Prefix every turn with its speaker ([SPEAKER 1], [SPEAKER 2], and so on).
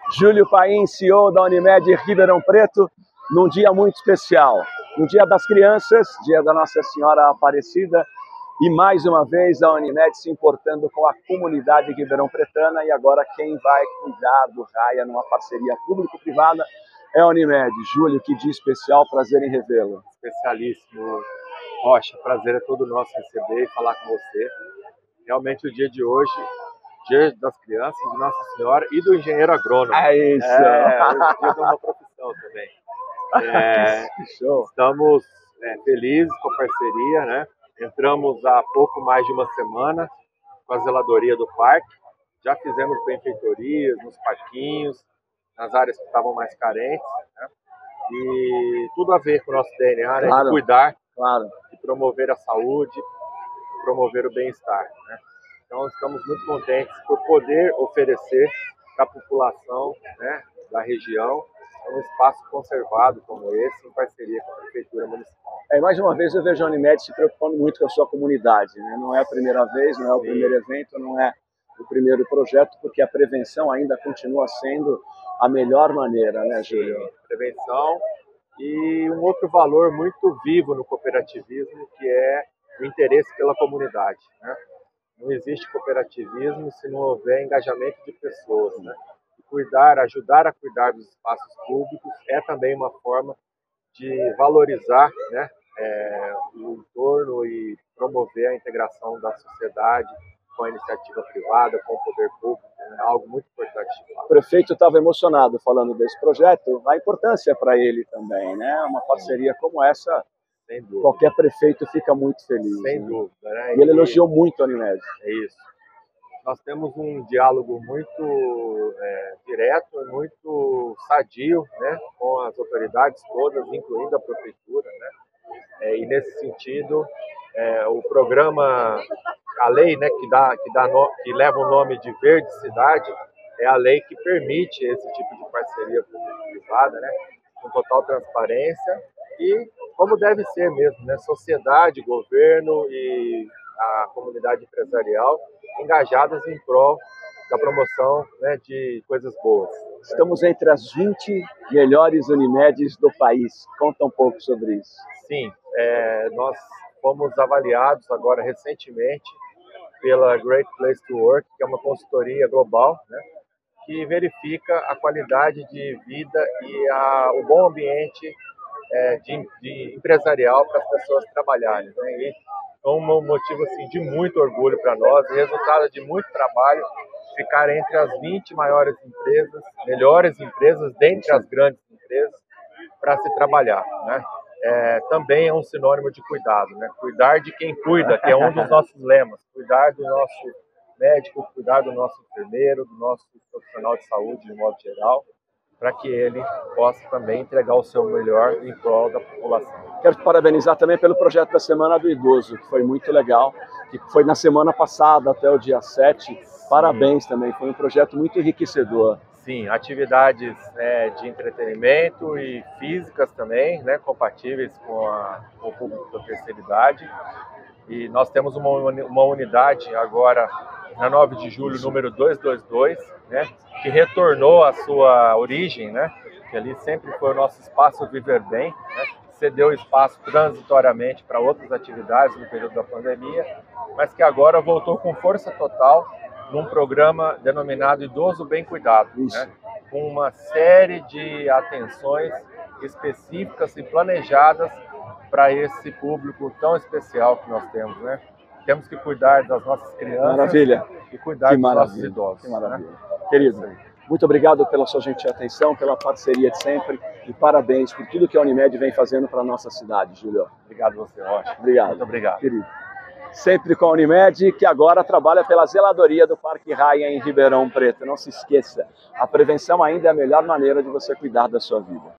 [SPEAKER 1] Júlio Paim, CEO da Unimed Ribeirão Preto, num dia muito especial, no Dia das Crianças, dia da Nossa Senhora Aparecida, e mais uma vez a Unimed se importando com a comunidade ribeirão-pretana, e agora quem vai cuidar do Raia numa parceria público-privada é a Unimed. Júlio, que dia especial, prazer em revê-lo.
[SPEAKER 2] Especialíssimo, Rocha, prazer é todo nosso receber e falar com você. Realmente o dia de hoje, Dia das Crianças, de Nossa Senhora e do engenheiro agrônomo.
[SPEAKER 1] É isso!
[SPEAKER 2] O dia de uma profissão também.
[SPEAKER 1] Que show!
[SPEAKER 2] Estamos felizes com a parceria, né? Entramos há pouco mais de uma semana com a zeladoria do parque. Já fizemos benfeitorias nos parquinhos, nas áreas que estavam mais carentes, né? E tudo a ver com o nosso DNA, né?
[SPEAKER 1] Claro,
[SPEAKER 2] de cuidar,
[SPEAKER 1] claro,
[SPEAKER 2] de promover a saúde, promover o bem-estar, né? Então, estamos muito contentes por poder oferecer para a população, né, da região um espaço conservado como esse, em parceria com a Prefeitura Municipal.
[SPEAKER 1] Mais uma vez eu vejo a Unimed se preocupando muito com a sua comunidade, né? Não é a primeira vez, não é o primeiro evento, não é o primeiro projeto, porque a prevenção ainda continua sendo a melhor maneira, né, Júlio?
[SPEAKER 2] Sim, prevenção e um outro valor muito vivo no cooperativismo, que é o interesse pela comunidade, né? Não existe cooperativismo se não houver engajamento de pessoas, né? Ajudar a cuidar dos espaços públicos é também uma forma de valorizar, né, o entorno e promover a integração da sociedade com a iniciativa privada, com o poder público, é algo muito importante.
[SPEAKER 1] O prefeito estava emocionado falando desse projeto, a importância para ele também, né? Uma parceria como essa, qualquer prefeito fica muito feliz.
[SPEAKER 2] Sem
[SPEAKER 1] né?
[SPEAKER 2] dúvida. Né?
[SPEAKER 1] E ele elogiou muito a Unimed.
[SPEAKER 2] É isso. Nós temos um diálogo muito direto e muito sadio, né, com as autoridades todas, incluindo a prefeitura, né? E nesse sentido, o programa, a lei, né, que leva o nome de Verde Cidade, é a lei que permite esse tipo de parceria público-privada, né, com total transparência e como deve ser mesmo, né, sociedade, governo e a comunidade empresarial engajadas em prol da promoção, né, de coisas boas.
[SPEAKER 1] Estamos entre as 20 melhores Unimeds do país. Conta um pouco sobre isso.
[SPEAKER 2] Sim, nós fomos avaliados agora recentemente pela Great Place to Work, que é uma consultoria global, né, que verifica a qualidade de vida e o bom ambiente de empresarial para as pessoas trabalharem, né? E é um motivo assim, de muito orgulho para nós e resultado de muito trabalho ficar entre as 20 maiores empresas, melhores empresas dentre as grandes empresas para se trabalhar, né? Também é um sinônimo de cuidado, né? Cuidar de quem cuida, que é um dos nossos lemas, cuidar do nosso médico, cuidar do nosso enfermeiro, do nosso profissional de saúde de modo geral, para que ele possa também entregar o seu melhor em prol da população.
[SPEAKER 1] Quero te parabenizar também pelo projeto da Semana do Idoso, que foi muito legal, que foi na semana passada até o dia 7. Parabéns também, foi um projeto muito enriquecedor.
[SPEAKER 2] Sim, atividades de entretenimento e físicas também, né, compatíveis com o público da terceira idade. E nós temos uma unidade agora, na 9 de julho, número 222, né, que retornou à sua origem, né, que ali sempre foi o nosso espaço Viver Bem, né, cedeu espaço transitoriamente para outras atividades no período da pandemia, mas que agora voltou com força total num programa denominado Idoso Bem Cuidado, né, com uma série de atenções específicas e planejadas para esse público tão especial que nós temos, né? Temos que cuidar das nossas crianças.
[SPEAKER 1] Maravilha.
[SPEAKER 2] E cuidar dos nossos idosos.
[SPEAKER 1] Que maravilha. Né? Querido, muito obrigado pela sua gentil atenção, pela parceria de sempre e parabéns por tudo que a Unimed vem fazendo para a nossa cidade, Júlio.
[SPEAKER 2] Obrigado você, Rocha.
[SPEAKER 1] Obrigado.
[SPEAKER 2] Muito obrigado.
[SPEAKER 1] Querido. Sempre com a Unimed, que agora trabalha pela zeladoria do Parque Raia em Ribeirão Preto. Não se esqueça, a prevenção ainda é a melhor maneira de você cuidar da sua vida.